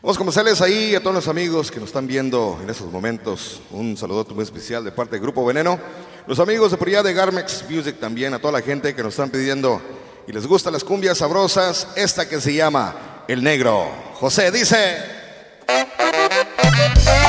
Vamos a comenzarles ahí a todos los amigos que nos están viendo en estos momentos. Un saludote muy especial de parte del Grupo Veneno. Los amigos de por allá de Garmex Music también, a toda la gente que nos están pidiendo y les gustan las cumbias sabrosas. Esta que se llama El Negro. José dice...